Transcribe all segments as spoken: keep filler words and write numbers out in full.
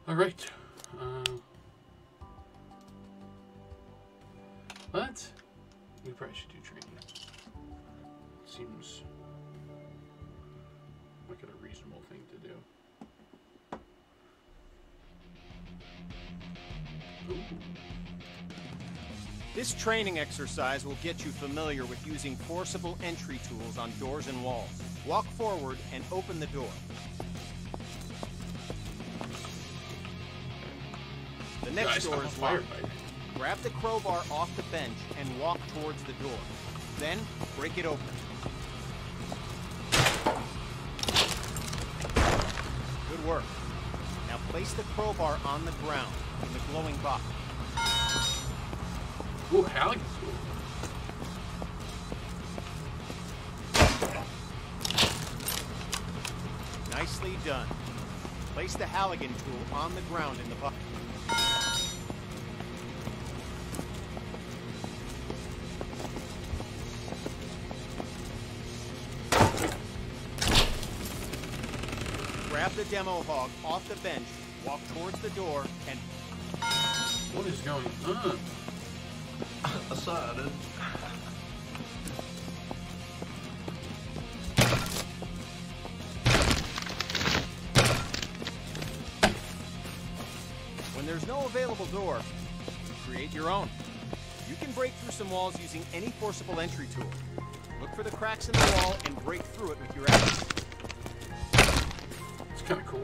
All right. Uh, what? We probably should do training. Seems like a reasonable thing to do. Ooh. This training exercise will get you familiar with using forcible entry tools on doors and walls. Walk forward and open the door. The next Guys, door I'm is a locked. firefighter. Grab the crowbar off the bench and walk towards the door. Then, break it open. Good work. Now place the crowbar on the ground in the glowing box. Ooh, Halligan's cool. Nicely done. Place the Halligan tool on the ground in the box. Grab the demo hog off the bench, walk towards the door, and... What is going on? I saw it. When there's no available door, create your own. You can break through some walls using any forcible entry tool. Look for the cracks in the wall and break through it with your axe. It's kind of cool.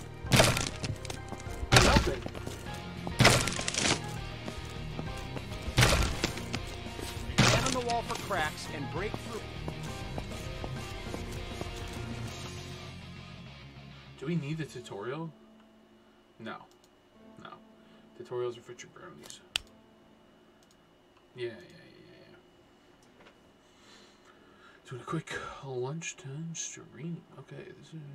Nothing. Stand on the wall for cracks and break through. Do we need the tutorial? No. No. Tutorials are for jabronis. Yeah, yeah, yeah, yeah. Doing a quick lunchtime stream. Okay, this is...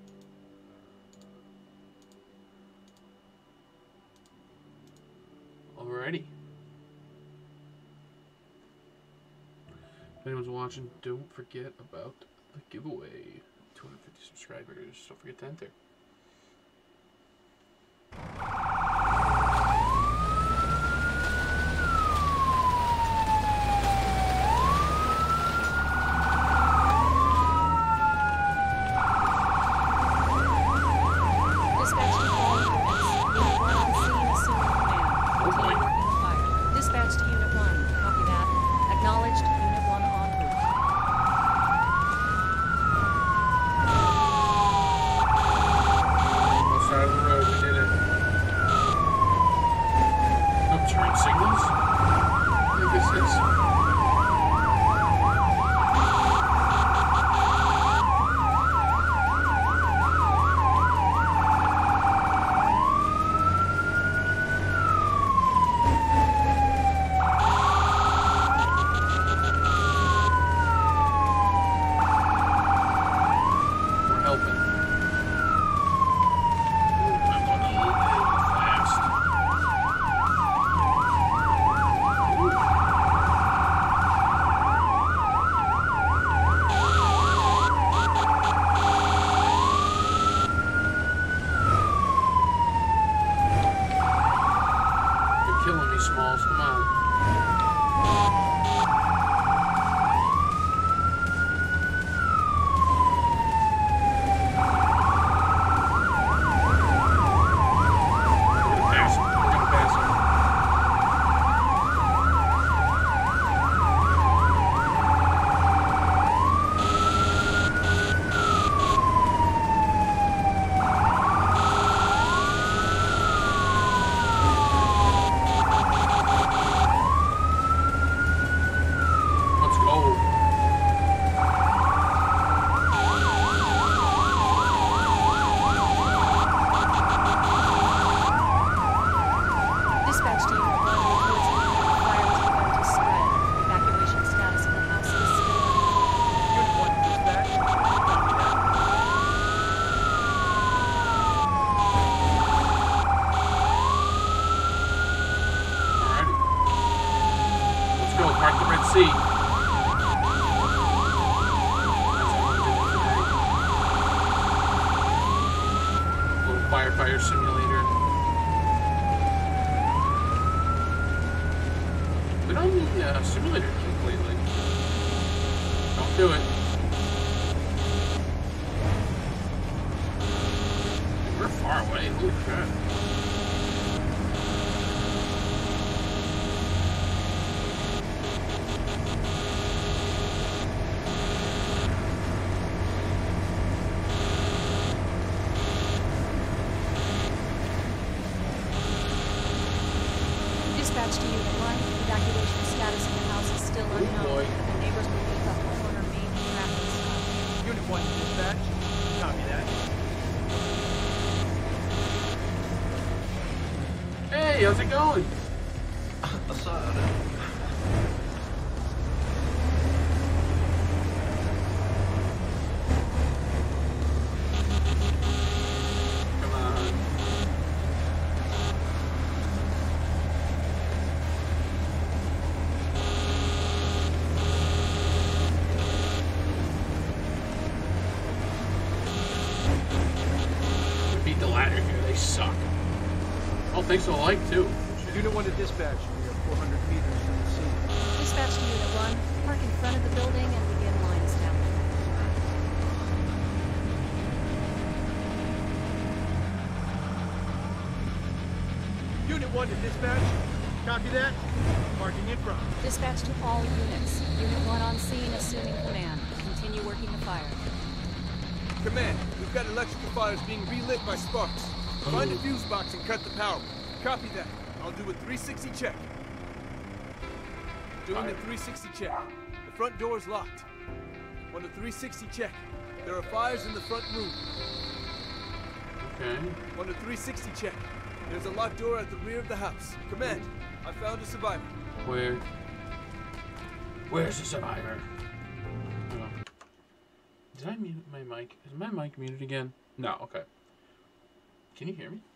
Alrighty. If anyone's watching, don't forget about the giveaway. two hundred fifty subscribers. Don't forget to enter. Firefighter simulator. uh, simulator kick lately. Don't do it. We're far away. Holy crap. Dispatch to Unit one. Evacuation status of the house is still Oh, unknown. boy. The neighbors believe the homeowner may be trapped inside. Unit one, dispatch. Copy that. Hey, how's it going? Aside. Come on. We beat the ladder here. They suck. Oh, thanks for the like, too. Unit one to dispatch. We are four hundred meters from the scene. Dispatch to Unit one. Park in front of the building and begin line establishment. Unit one to dispatch. Copy that. Parking in front. Dispatch to all units. Unit one on scene, assuming command. Continue working the fire. Command, we've got electrical fires being relit by sparks. Find a fuse box and cut the power. Copy that. I'll do a three sixty check. Doing a three sixty check. The front door is locked. On a three sixty check. There are fires in the front room. Okay. On a three sixty check. There's a locked door at the rear of the house. Command, I found a survivor. Where? Where's the survivor? Oh. Did I mute my mic? Is my mic muted again? No, okay. Can you hear me?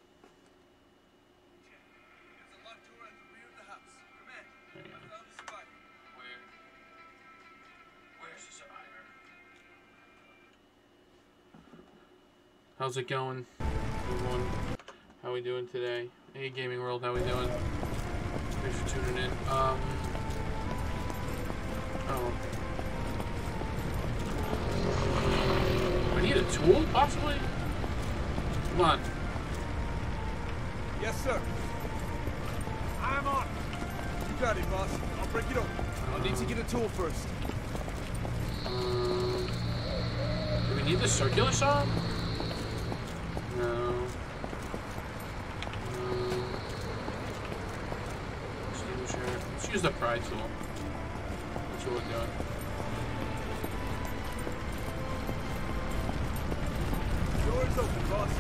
There's a locked door at the rear of the house. Command, Hang on. I found a survivor. Where? Where's the survivor? How's it going, everyone? How we doing today? Hey, Gaming World, how we doing? Thanks for tuning in. Um. Oh. I need a tool, possibly? Come on. Yes, sir. I'm on. You got it, boss. I'll break it open. I'll need to get a tool first. Um. Do we need the circular saw? No. Let's use the pry tool. That's what we're doing. Door is open, boss.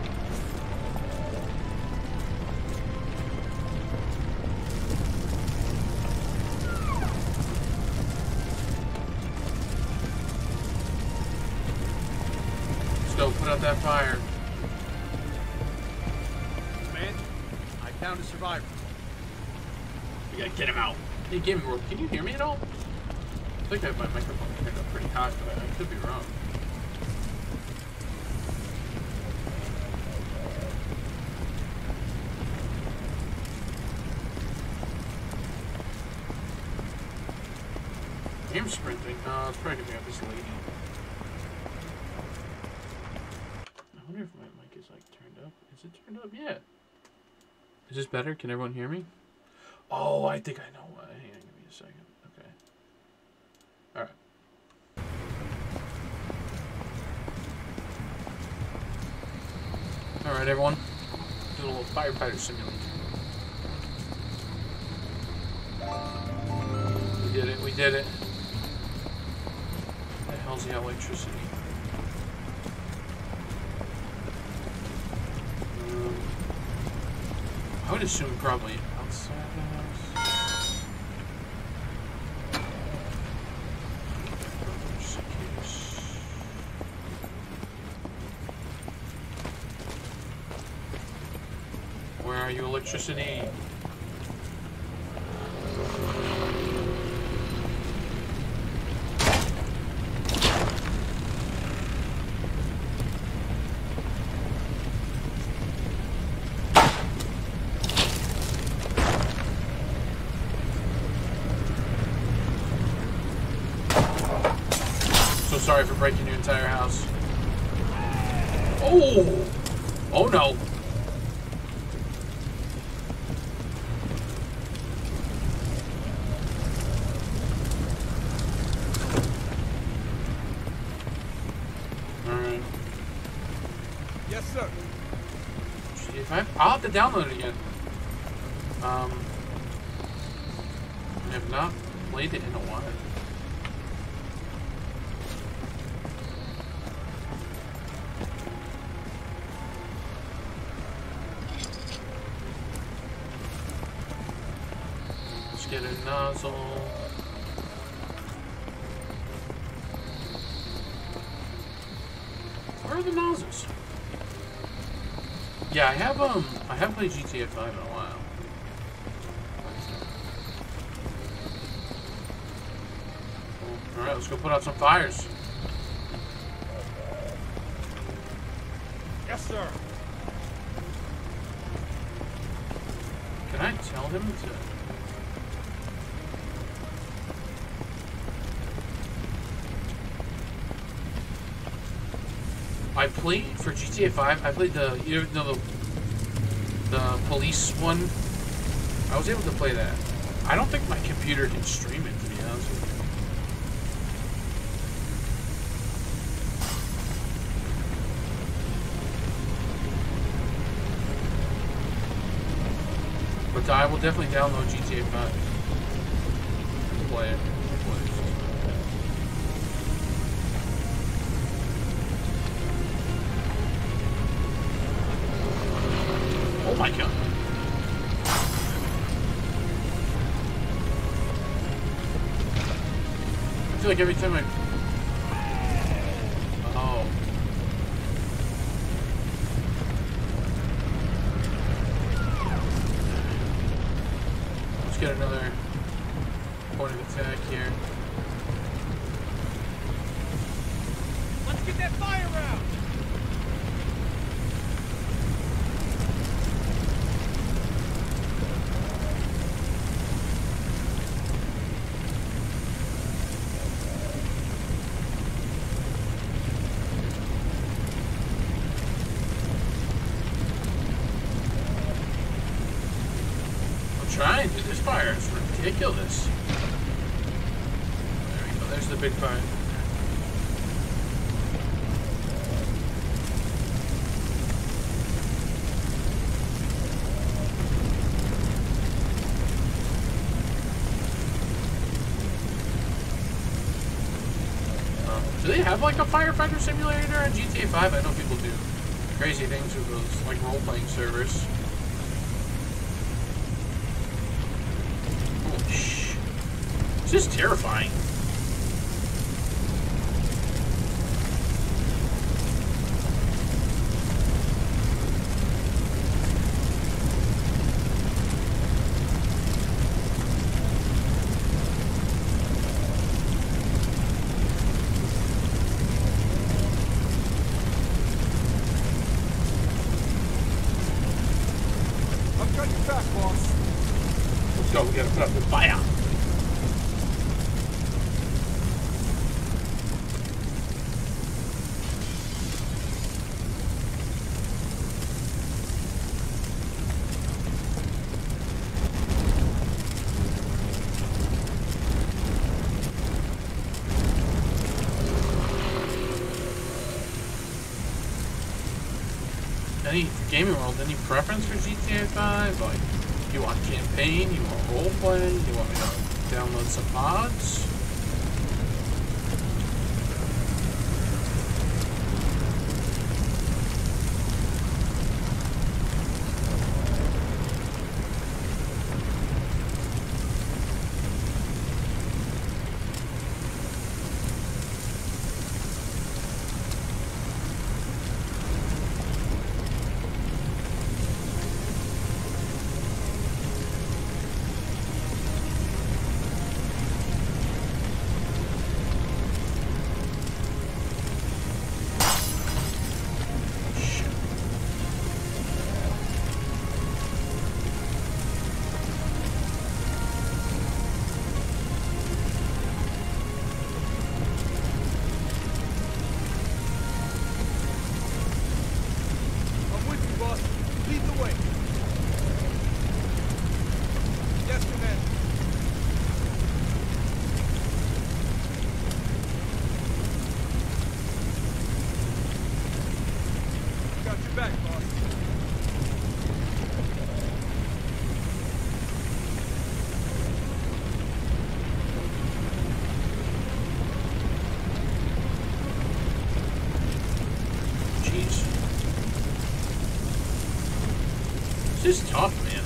Let's go put out that fire. Man, I found a survivor. We gotta get him out. Hey, Gaming World, can you hear me at all? I think I have my microphone turned up pretty high, but I could be wrong. I'm sprinting. Uh, it's probably gonna be up this lady. I wonder if my mic is like turned up. Is it turned up? Yeah. Is this better? Can everyone hear me? Oh, I think I know why. Hang on, give me a second. Okay. Alright. Alright, everyone. Do a little firefighter simulator. We did it, we did it. What the hell's the electricity? Um, I would assume probably outside the house. Where are you, electricity? sorry for breaking your entire house. Oh! Oh no! Alright. Yes, sir. If I, I'll have to download it again. Um, I have not played it in a while. Let's get a nozzle. Where are the nozzles? Yeah, I have um, I haven't played G T A five in a while. Cool. All right, let's go put out some fires. Yes, sir. Can I tell him to? I played for G T A five. I played the you know the the police one. I was able to play that. I don't think my computer can stream it, to be honest with you. But I will definitely download G T A five and play it. Oh my god. I feel like every time I... Oh. Let's get another point of attack here. Let's get that fire out. Trying to. This fire is ridiculous. There we go. There's the big fire. Um, do they have like a firefighter simulator on G T A five? I know people do crazy things with those like role-playing servers. This is terrifying. I've got your back, boss. Let's go. We gotta put up the fire. Any gaming world, any preference for G T A five? Like, you want campaign? You want roleplay? You want me to download some mods? Got your back, boss. Jeez. This is tough, man.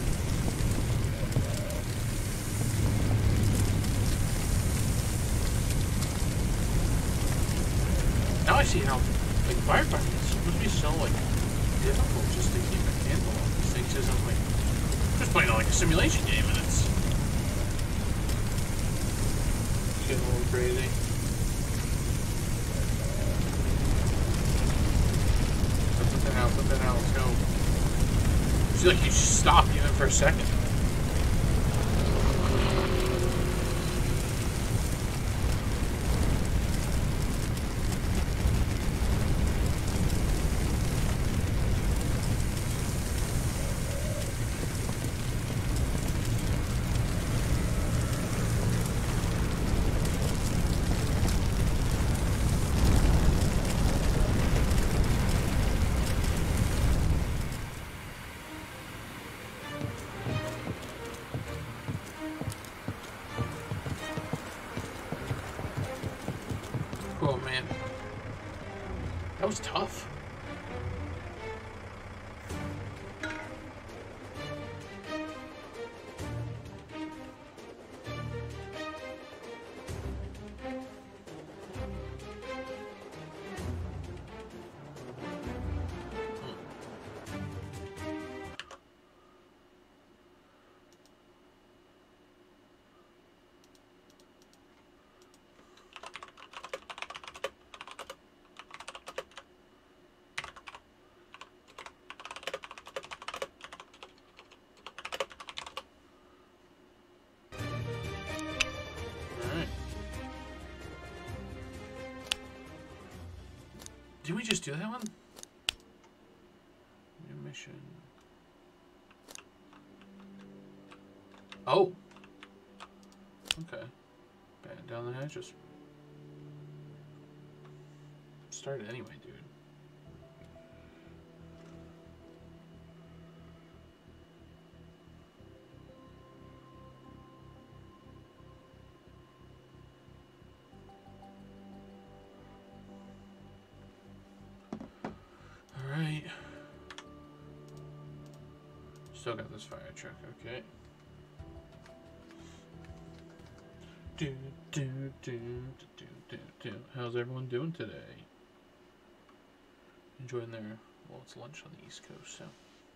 Now I see how, like, firefighting is supposed to be so, like, difficult just to keep a handle on these things. Because I'm, like, just playing on, like, a simulation game, and it's getting a little crazy. So put that out, put that out, let's go. I feel like you should stop even for a second. Oh man, that was tough. Did we just do that one? New mission. Oh. Okay. Batten down the hatches. Started anyway, dude. Alright. Still got this fire truck, okay. Do, do, do, do, do, do. How's everyone doing today? Enjoying their, well, it's lunch on the East Coast, so.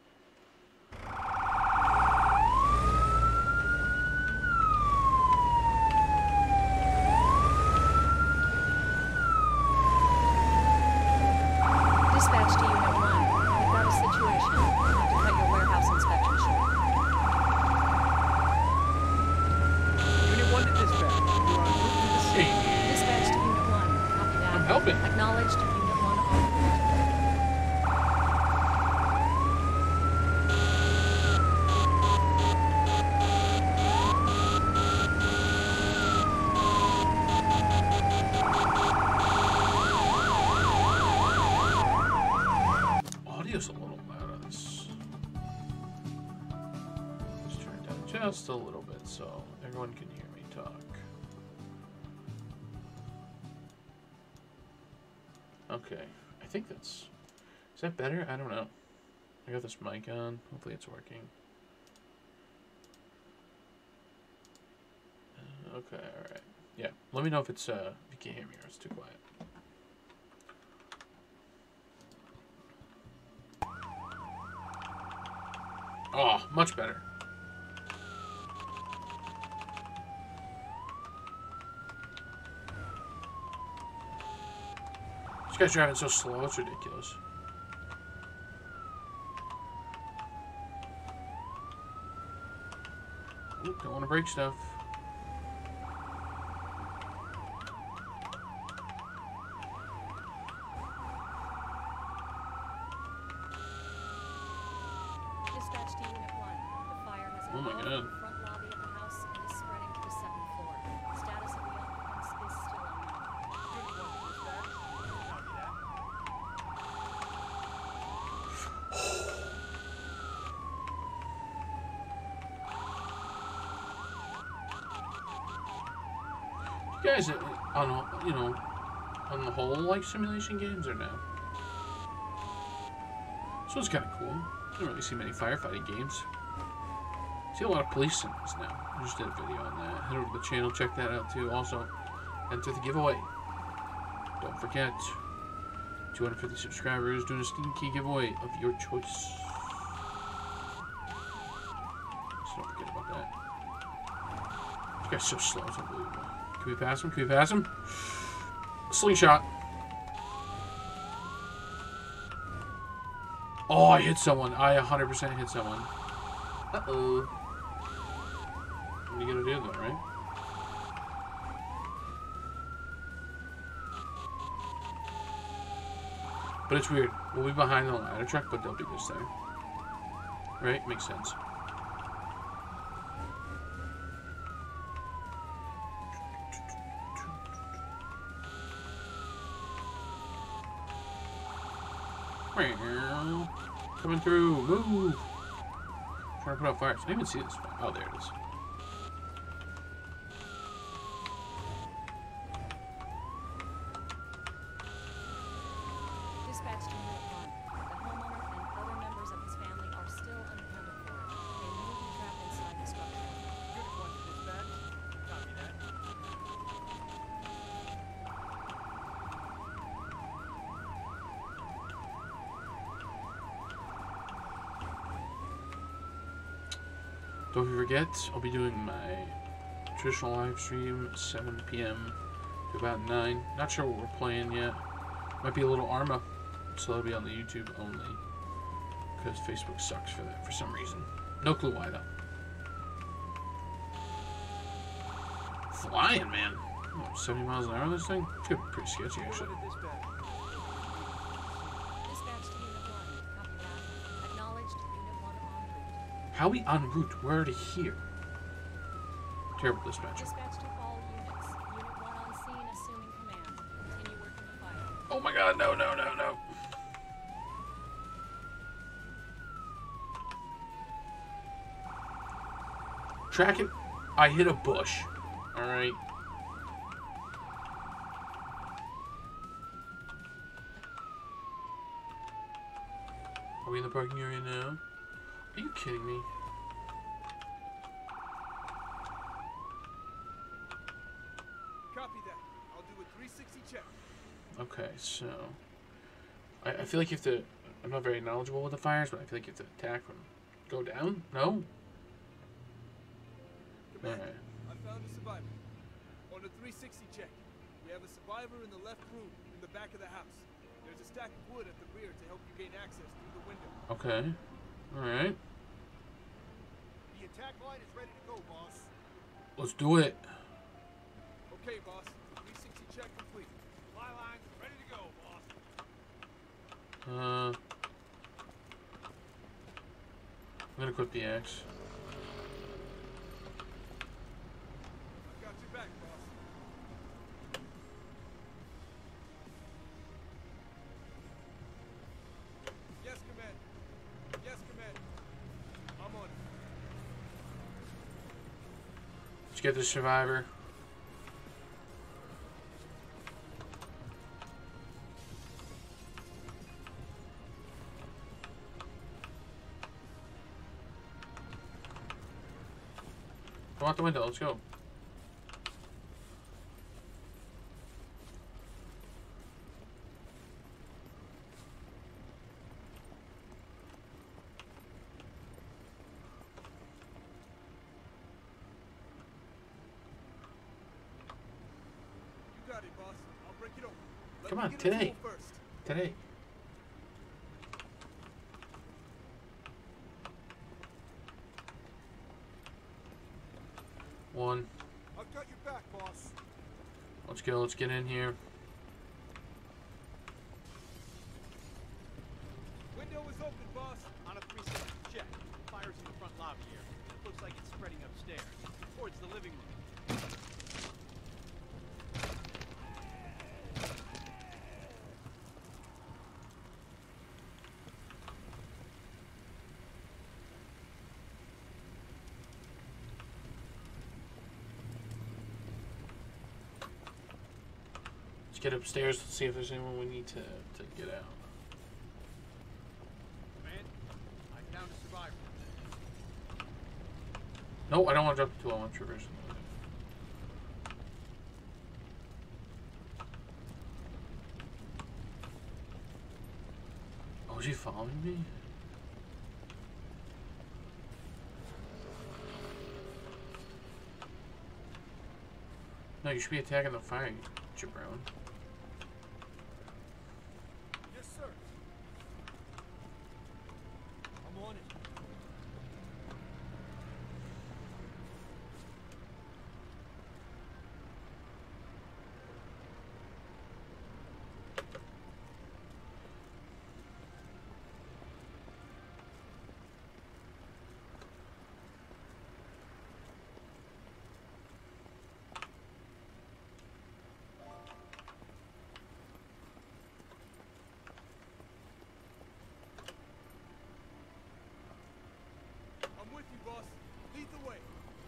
Dispatch to Unit one. We've got a situation. You have to cut your warehouse inspection short. Unit one to dispatch. You're on route to the scene. Dispatch to Unit one. Copy that. I'm helping. Acknowledged. Unit one on route. Audio's a little loud on this. Let's turn it down just a little bit so everyone can hear me talk. Okay, I think that's... Is that better? I don't know. I got this mic on. Hopefully it's working. Uh, okay, alright. Yeah, let me know if it's, uh, if you can't hear me or it's too quiet. Oh, much better. This guy's driving so slow, it's ridiculous. Ooh, don't want to break stuff. Dispatch to Unit one. The fire has Oh my engulfed God. the front lobby of the house and is spreading to the second floor. The status of the occupants is still unknown. Unit one to dispatch. Copy that. guys uh, on you know on the whole like simulation games or no? So it's kind of cool. I don't really see many firefighting games. I see a lot of police sims now. I just did a video on that. Head over to the channel, check that out too. Also, enter the giveaway. Don't forget, two hundred fifty subscribers doing a Steam Key giveaway of your choice. So don't forget about that. This guy's so slow, it's unbelievable. Can we pass him? Can we pass him? Slingshot. Oh, I hit someone. I one hundred percent hit someone. Uh-oh. What are you gonna do though, right? But it's weird. We'll be behind the ladder truck, but they'll be this there. Right? Makes sense. Coming through. Move. Trying to put out fires. I didn't even see this. Oh, there it is. Dispatch to Unit one. The homeowner and other members of his family are still unaccounted for. They may be trapped inside the structure. Unit one to dispatch. Copy that. Don't forget, I'll be doing my traditional live stream seven P M to about nine. Not sure what we're playing yet. Might be a little Arma, so that'll be on the YouTube only. Because Facebook sucks for that for some reason. No clue why though. Flying, man. Oh, seventy miles an hour on this thing? It's gonna be pretty sketchy actually. Dispatch. Dispatch to Unit one. Copy that. Acknowledged. Unit one en route. How we en route? Where to here? Terrible dispatcher. Dispatch to all units. Unit one on scene, assuming command. Continue working the fire. Oh my god, no, no, no, no. Track it. I hit a bush. Alright. Are we in the parking area now? Are you kidding me? Copy that. I'll do a three sixty check. Okay, so I, I feel like you have to. I'm not very knowledgeable with the fires, but I feel like you have to attack from go down. No. Command, Alright. I found a survivor. On a three sixty check, we have a survivor in the left room in the back of the house. There's a stack of wood at the rear to help you gain access through the window. Okay. All right. The attack line is ready to go, boss. Let's do it. Okay, boss. three sixty check complete. Fly line ready to go, boss. Uh, I'm gonna equip the axe. I've got your back, boss. Yes, command. Yes, command. I'm on it. Let's get the survivor. Come out the window. Let's go. You got it, boss. I'll break it open. Let Come me on, get a today. tool first. Today. One. I've got your back, boss. Let's go. Let's get in here. Window is open, boss. On a three sixty check. Fire's in the front lobby here. Looks like it's spreading upstairs, towards the living room. get upstairs to see if there's anyone we need to, to get out. Man, I found a survivor. No, I don't want to drop the tool. I want to traverse. Oh, is he following me? No, you should be attacking the fire, you jabron. Yes, sir. I'm on it. I'm with you, boss. Lead the way.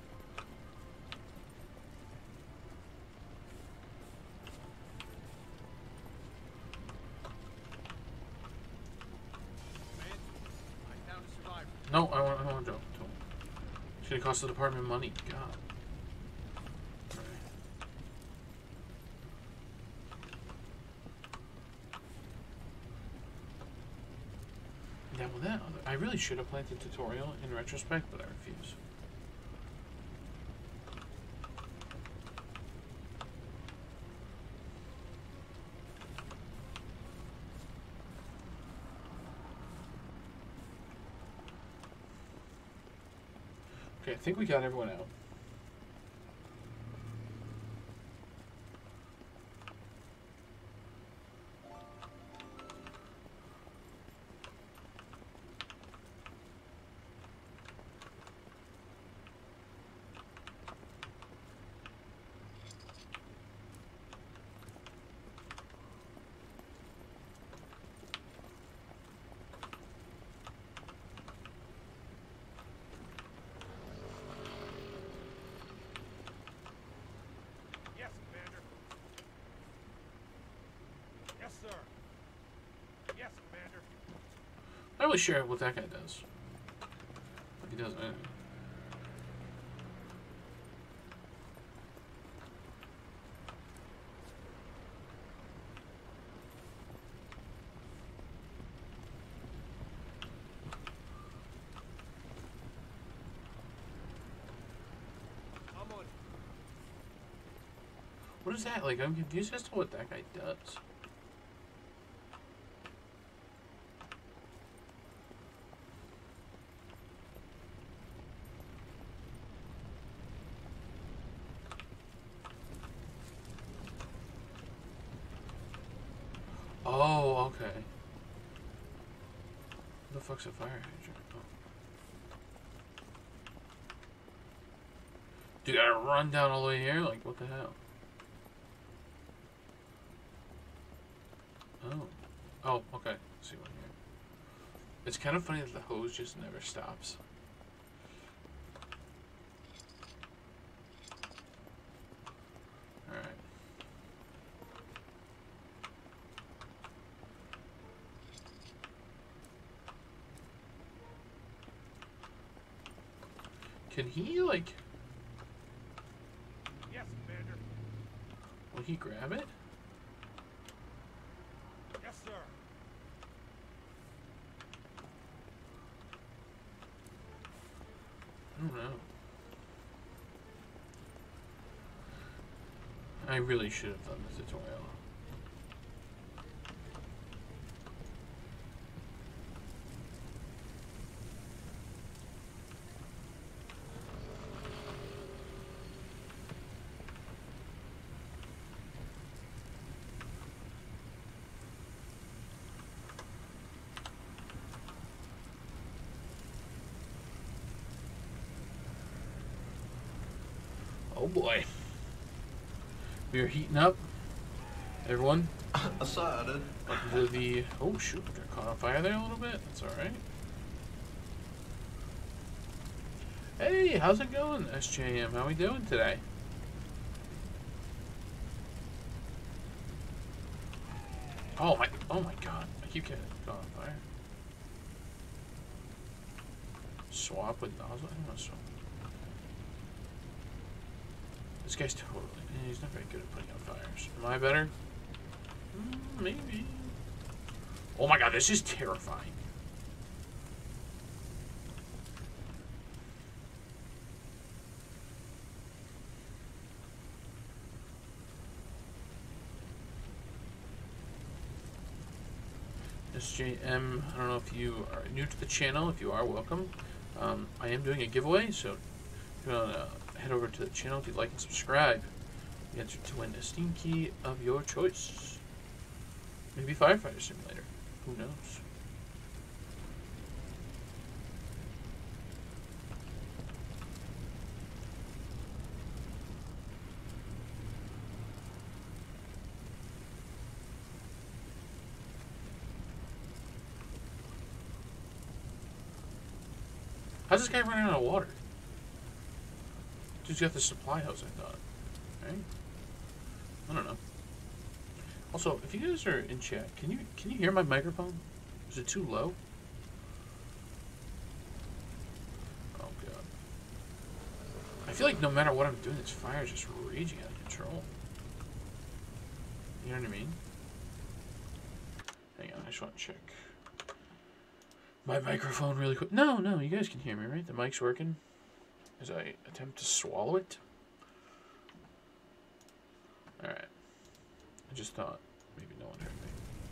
Man, I found a survivor. No, I want, I don't want to drop the tool. It's going to cost the department money. God. Right. Yeah, well, that, I really should have played the tutorial in retrospect, but I refuse. Okay, I think we got everyone out. Yes, Commander. Yes, sir. Yes, Commander. I'm not really sure what that guy does. He does anything. I'm on it. What is that? Like, I'm confused as to what that guy does. Oh, okay. What the fuck's a fire hydrant? Oh. Do you gotta run down all the way here? Like, what the hell? Oh. Oh, okay. See one here. It's kind of funny that the hose just never stops. Alright. Can he, like... Yes, Commander. Will he grab it? Yes, sir. I don't know. I really should have done the tutorial. Oh boy. We are heating up. Everyone, Aside, welcome to the... Oh shoot, got caught on fire there a little bit. That's alright. Hey, how's it going, S J M? How we doing today? Oh my, oh my god. I keep getting caught on fire. Swap with nozzle? I don't know swap. This guy's totally, eh, he's not very good at putting out fires. Am I better? Mm, maybe. Oh my god, this is terrifying. S J M, I don't know if you are new to the channel. If you are, welcome. Um, I am doing a giveaway, so if you want to head over to the channel, if you'd like and subscribe, you enter to win a Steam key of your choice. Maybe Firefighter Simulator. Who knows? How's this guy running out of water? Dude's got the supply hose, I thought. Right? I don't know. Also, if you guys are in chat, can you can you hear my microphone? Is it too low? Oh god. I feel like no matter what I'm doing, this fire is just raging out of control. You know what I mean? Hang on, I just want to check my microphone really quick. No, no, you guys can hear me, right? The mic's working as I attempt to swallow it. Alright. I just thought maybe no one heard me.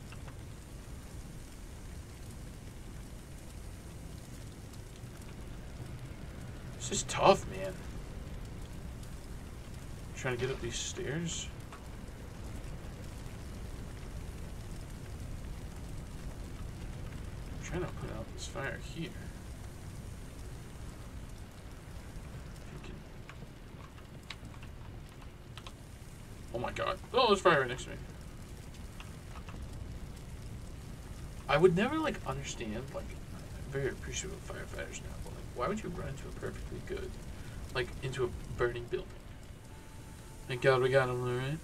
This is tough, man. Trying to get up these stairs. I'm trying to put out this fire here. If you can... Oh my god. Oh, there's fire right next to me. I would never, like, understand, like, I'm very appreciative of firefighters now, but, like, why would you run into a perfectly good, like, into a burning building? Thank God we got him, alright?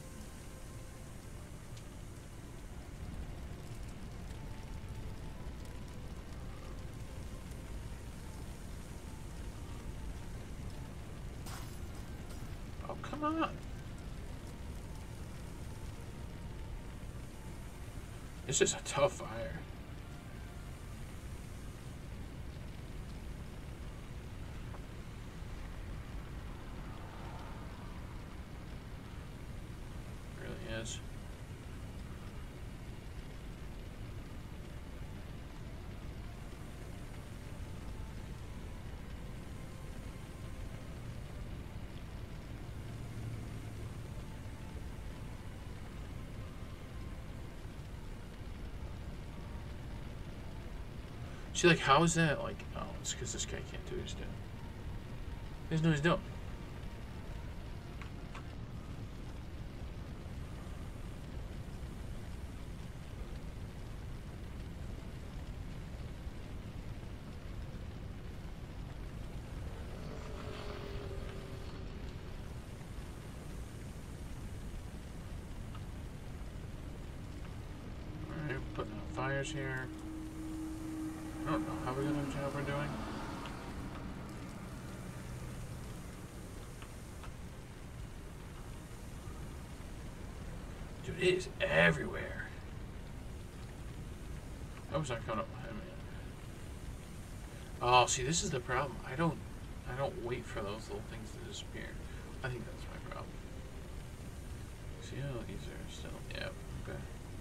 Oh, come on. It's just a tough fire. It really is. See, like, how is that, like, oh, it's because this guy can't do his doing. He doesn't know what he's doing. Alright, putting out fires here. I don't know how we're gonna how we're doing. Dude, it is everywhere. I was not coming up behind me. Oh, see, this is the problem. I don't, I don't wait for those little things to disappear. I think that's my problem. See how these are still. Yeah. Okay.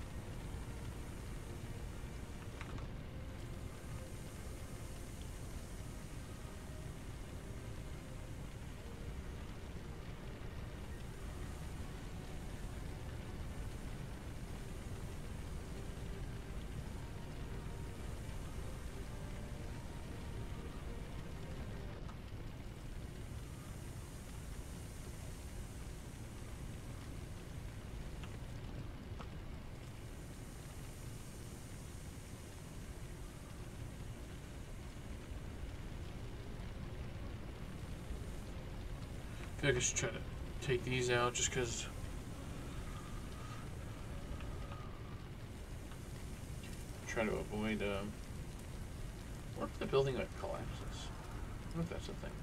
I feel like I should try to take these out just because try to avoid. Um, what if the building like collapses? What if that's the thing?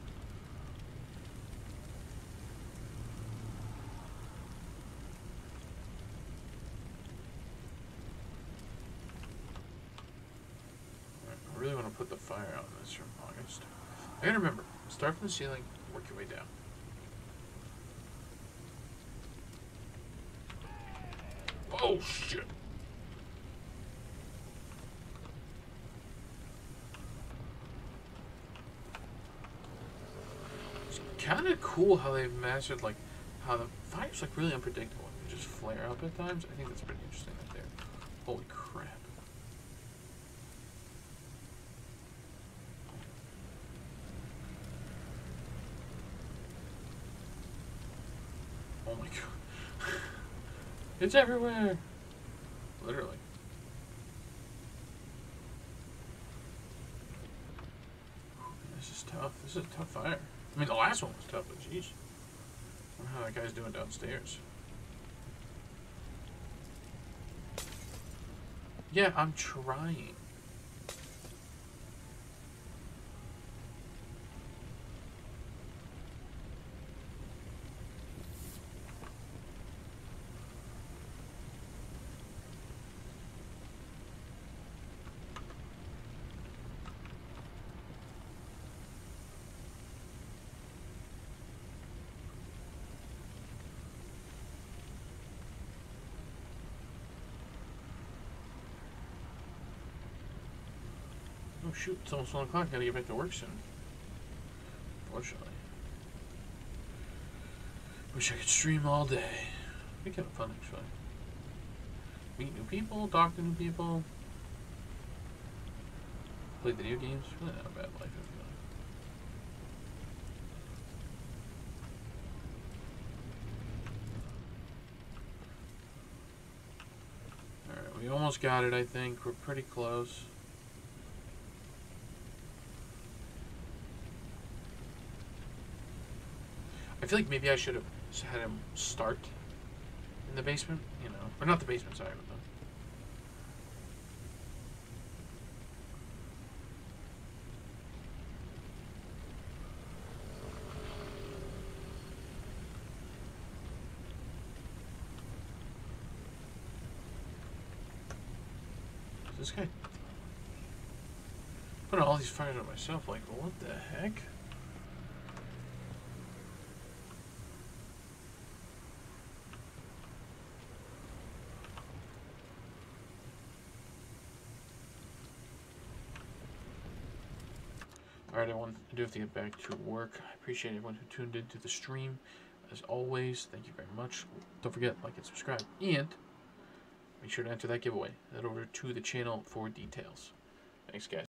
Right, I really want to put the fire out in this from August. I gotta remember, start from the ceiling, work your way down. Oh shit! It's kind of cool how they've mastered like how the fire's like really unpredictable. It can just flare up at times. I think that's pretty interesting right there. Holy crap! Oh my god! It's everywhere. Literally. This is tough. This is a tough fire. I mean, the last one was tough, but jeez. I wonder how that guy's doing downstairs. Yeah, I'm trying. Oh shoot, it's almost one o'clock. Gotta get back to work soon. Fortunately. Wish I could stream all day. It'd be kind of fun, actually. Meet new people, talk to new people. Play video games. Really not a bad life, I feel like. Alright, we almost got it, I think. We're pretty close. I feel like maybe I should have had him start in the basement, you know. Or not the basement, sorry. But the, this guy putting all these fires on myself, like, what the heck? Alright, everyone, I do have to get back to work. I appreciate everyone who tuned into the stream. As always, thank you very much. Don't forget, like and subscribe. And make sure to enter that giveaway. Head over to the channel for details. Thanks, guys.